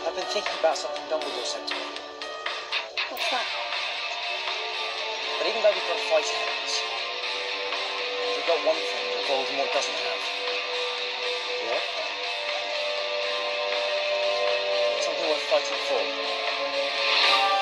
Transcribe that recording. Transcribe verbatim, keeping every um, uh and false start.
I've been thinking about something Dumbledore said to me. What's that? But even though we've got to fight enemies, we've got one thing that Voldemort doesn't have. What? Something worth fighting for.